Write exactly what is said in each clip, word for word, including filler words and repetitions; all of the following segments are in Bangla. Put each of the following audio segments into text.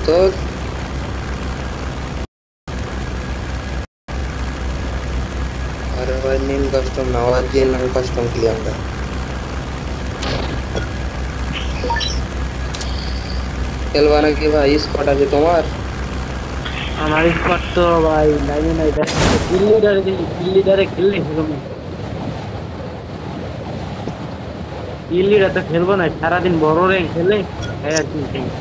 Antor. अरे भाई नीम कस्टम ना ओरिजिनल कस्टम किया हमने खेलवाना की भाई स्क्वाड আছে তোমার আমার স্কোয়াড তো ভাই লাইনে নাই দেখ দিল্লি ডারে দিল্লি ডারে খেললে হলো না দিল্লিরা তো খেলবো না সারাদিন বড় র্যাঙ্ক খেলে তাই আর কি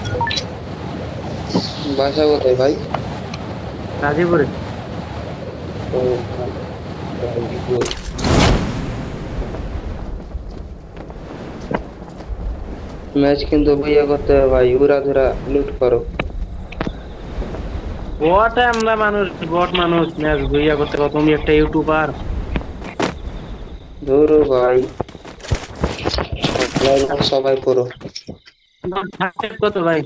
বাসা কোথায় ভাই গাজীপুরে ও मैच কিন্তু ভইয়া করতে হবে ভাই উড়া ধরা লুট করো বট আমরা মানুষ বট মানুষ ম্যাচ ভইয়া করতে কত তুমি একটা ইউটিউবার ধরো ভাই সবাই করো কত ভাই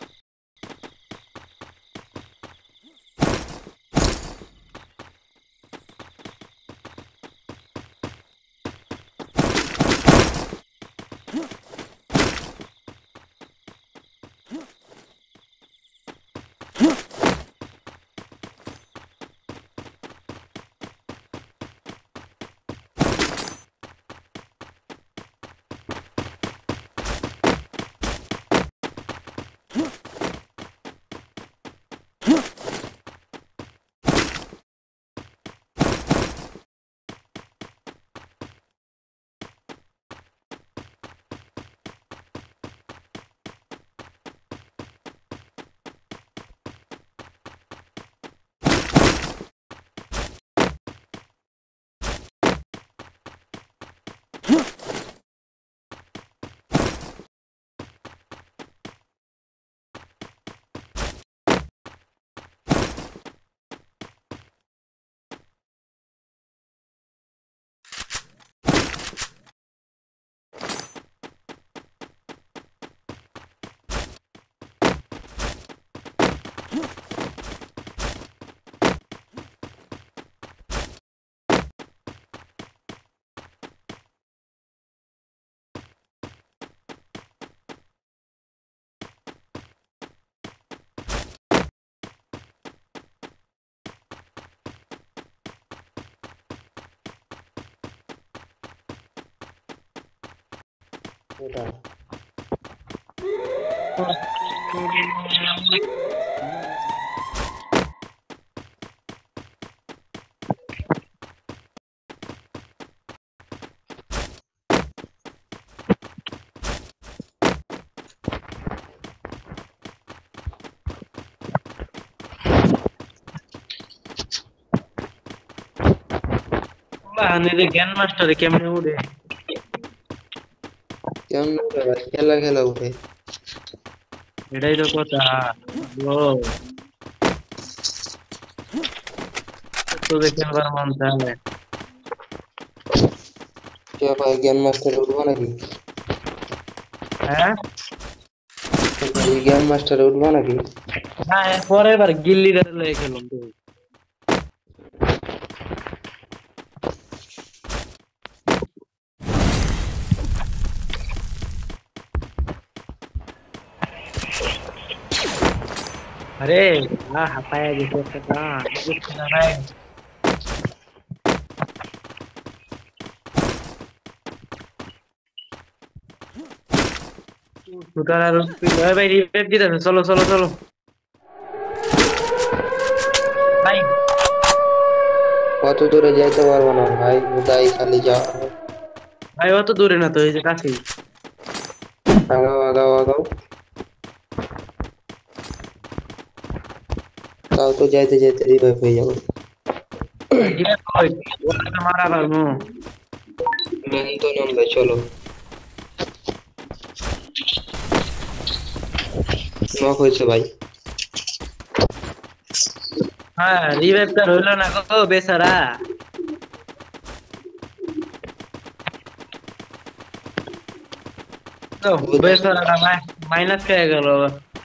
ওটা আনে জ্ঞান মাস্টারে কেমনে উড়ে কেমন ভাই খেলা খেলা উঠে এটাই তো কথা ও তো খেলবার মন তাহলে কে ভাই গেম মাস্টার উঠবো নাকি হ্যাঁ গেম মাস্টার উঠবো নাকি না পরের বার গিল্লি ধরে লয়ে খেলুন তুই अरे हाँ हटाया जैसे कहाँ कुछ ना है उतारा रुक भाई भाई रिवाइव दिया था चलो चलो चलो भाई কত দূরে যাইতে পারবো না ভাই উদাই খালি যাও भाई वो तो दूर है ना तो ये काफी আগাও আগাও আগাও তাও তো যাইতে যাইতে রিভাইভ হয়ে যাবে रिवाइव कोई वो तो मारा बार नो মেন তো নামবে চলো নক হয়েছে ভাই हाँ रिवाइव कर होलो ना को बेचारा तो बेचारा ना माइनस क्या करो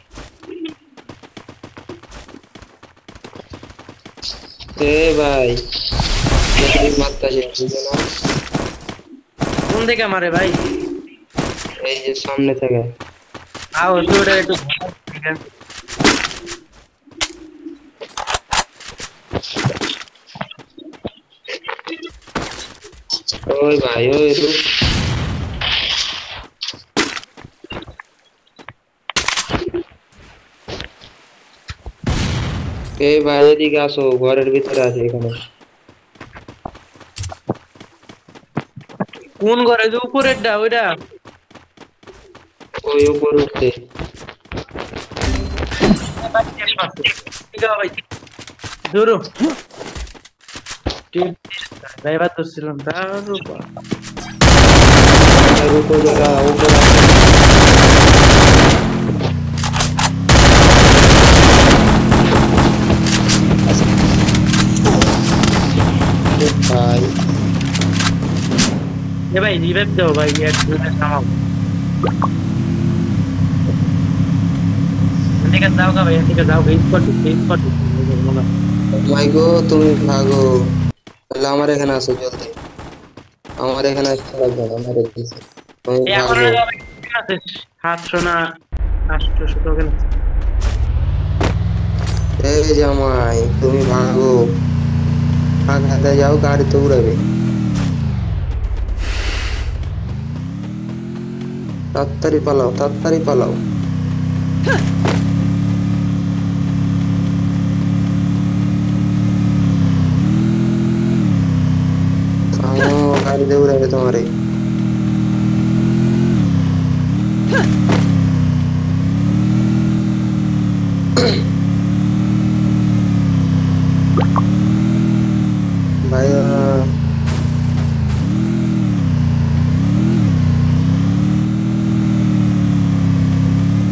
ए भाई मेरी माता जी বুঝো না কোন দিকে মারে ভাই এই যে সামনে থেকে आओ দৌড়ে একটু ওই ভাই ওই রূপ এই ভাই এদিকে আসো ঘরের ভিতরে আছে এখানে কোন ঘরে যে উপরেরটা ওইটা? ওই উপর উঠতে ধরো ড্রাইভার তো ছিলাম তার উপর। এর উপর যারা উপর আছে ভাই এ ভাই রিভাইভ দাও ভাই, এক মিনিট থামাও। এদিকে যাও গা ভাই, এদিকে যাও গা, স্পট স্পট। মাই গো তুমি ভাগো তাহলে আমার এখানে আসো জলদি আমার এখানে আসতে লাগবে না আমার দিছে তুমি এই এখন ভাগো আছে সাতশো না আটশো টোকেন। এই জামাই তুমি ভাগো ভাগ হাতে যাও গাড়িতে উড়াবে তাড়াতাড়ি পালাও তাড়াতাড়ি পালাও থামো গাড়িতে উড়াবে তোমারে ভাইয়া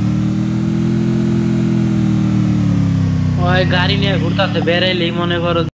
ওই গাড়ি নিয়ে ঘুরতাছে বেড়াইলেই মনে করো